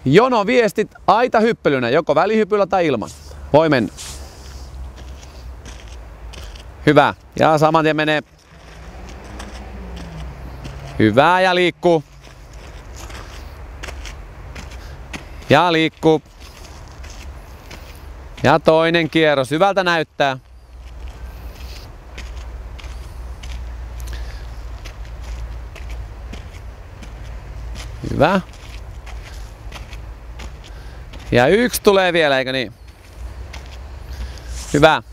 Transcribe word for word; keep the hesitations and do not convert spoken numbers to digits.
Jono viestit aita hyppelynä, joko välihypyllä tai ilman. Voi mennä. Hyvä. Ja saman tien menee. Hyvä ja liikkuu. Ja liikkuu. Ja toinen kierros. Hyvältä näyttää. Hyvä. Ja yksi tulee vielä, eikö niin? Hyvä.